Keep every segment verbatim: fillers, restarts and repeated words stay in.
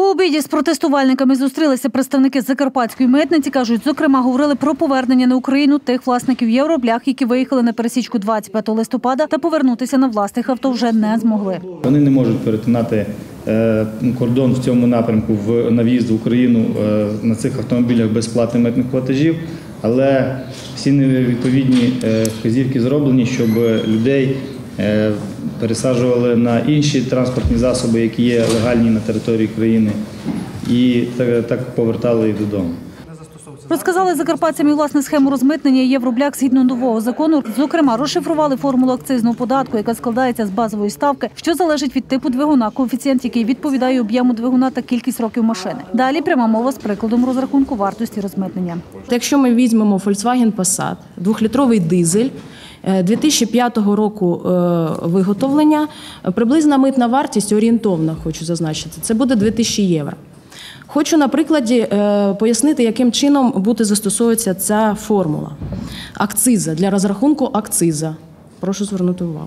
У обіді з протестувальниками зустрілися представники Закарпатської митниці. Кажуть, зокрема, говорили про повернення на Україну тих власників євроблях, які виїхали на пересічку двадцять п'ятого листопада та повернутися на власних авто вже не змогли. Вони не можуть перетинати кордон в цьому напрямку на в'їзд в Україну на цих автомобілях без сплати митних платежів, але всі відповідні вказівки зроблені, щоб людей пересаджували на інші транспортні засоби, які є легальні на території країни, і так повертали їх додому. Розказали закарпатцям і власне схему розмитнення євроблях згідно нового закону. Зокрема, розшифрували формулу акцизного податку, яка складається з базової ставки, що залежить від типу двигуна, коефіцієнт, який відповідає об'єму двигуна та кількість років машини. Далі пряма мова з прикладом розрахунку вартості розмитнення. Якщо ми візьмемо Volkswagen Passat, двохлітровий дизель, дві тисячі п'ятого року виготовлення, приблизна митна вартість, орієнтовна, хочу зазначити, це буде дві тисячі євро. Хочу на прикладі пояснити, яким чином буде застосовуватися ця формула. Акциза, для розрахунку акциза. Прошу звернути увагу.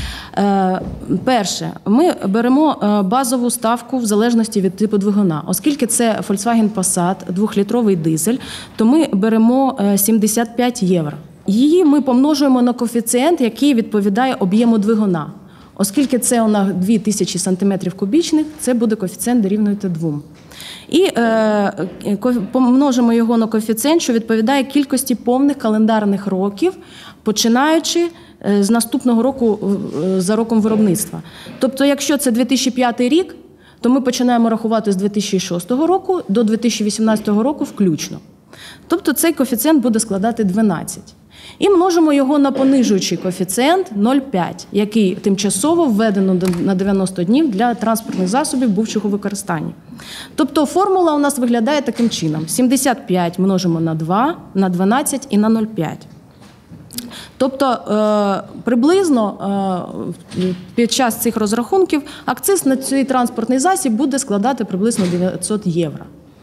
Перше, ми беремо базову ставку в залежності від типу двигуна. Оскільки це Volkswagen Passat, двохлітровий дизель, то ми беремо сімдесят п'ять євро. Її ми помножуємо на коефіцієнт, який відповідає об'єму двигуна. Оскільки це у нас дві тисячі сантиметрів кубічних, це буде коефіцієнт дорівнювати двом. І е, помножимо його на коефіцієнт, що відповідає кількості повних календарних років, починаючи з наступного року за роком виробництва. Тобто, якщо це дві тисячі п'ятий рік, то ми починаємо рахувати з дві тисячі шостого року до дві тисячі вісімнадцятого року включно. Тобто цей коефіцієнт буде складати дванадцять. І множимо його на понижуючий коефіцієнт нуль цілих п'ять, який тимчасово введено на дев'яносто днів для транспортних засобів бувшого використання. Тобто формула у нас виглядає таким чином. сімдесят п'ять множимо на два, на дванадцять і на нуль цілих п'ять. Тобто приблизно під час цих розрахунків акциз на цей транспортний засіб буде складати приблизно дев'ятсот євро.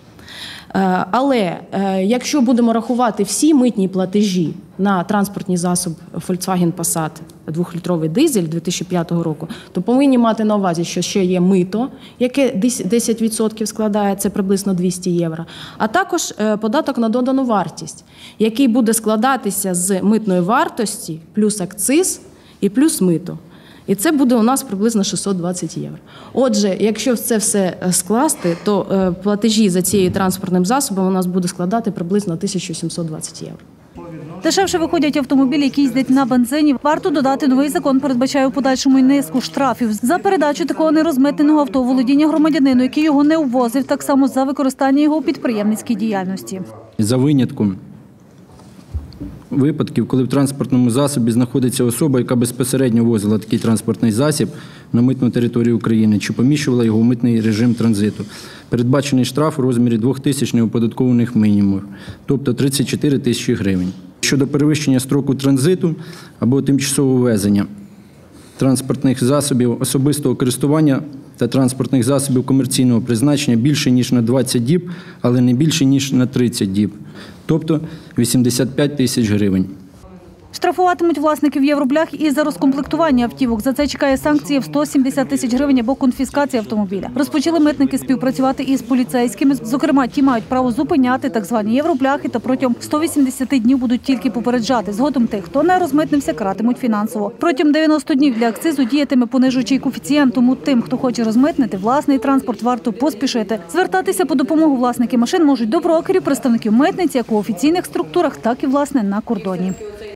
Але якщо будемо рахувати всі митні платежі на транспортний засіб Volkswagen Passat двохлітровий дизель дві тисячі п'ятого року, то повинні мати на увазі, що ще є мито, яке десять відсотків складає, це приблизно двісті євро, а також податок на додану вартість, який буде складатися з митної вартості плюс акциз і плюс мито. І це буде у нас приблизно шістсот двадцять євро. Отже, якщо це все скласти, то платежі за цією транспортним засобом у нас буде складати приблизно тисячу сімсот двадцять євро. Дешевше виходять автомобілі, які їздять на бензині. Варто додати, новий закон передбачає у подальшому й низку штрафів за передачу такого нерозмитненого авто у володіння громадянину, який його не ввозив, так само за використання його у підприємницькій діяльності. За винятком випадків, коли в транспортному засобі знаходиться особа, яка безпосередньо ввозила такий транспортний засіб на митну територію України чи поміщувала його в митний режим транзиту. Передбачений штраф у розмірі двох тисяч неоподаткованих мінімумів, тобто тридцять чотири тисячі гривень. Щодо перевищення строку транзиту або тимчасового ввезення транспортних засобів особистого користування та транспортних засобів комерційного призначення більше, ніж на двадцять діб, але не більше, ніж на тридцять діб, тобто вісімдесят п'ять тисяч гривень. Штрафуватимуть власників євроблях і за розкомплектування автівок. За це чекає санкції в сто сімдесят тисяч гривень або конфіскація автомобіля. Розпочали митники співпрацювати із поліцейськими. Зокрема, ті мають право зупиняти так звані євробляхи та протягом ста вісімдесяти днів будуть тільки попереджати. Згодом тих, хто не розмитнився, каратимуть фінансово. Протягом дев'яноста днів для акцизу діятиме понижуючий коефіцієнт, тому тим, хто хоче розмитнити власний транспорт, варто поспішити. Звертатися по допомогу власники машин можуть до брокерів, представників митниці, як у офіційних структурах, так і, власне, на кордоні.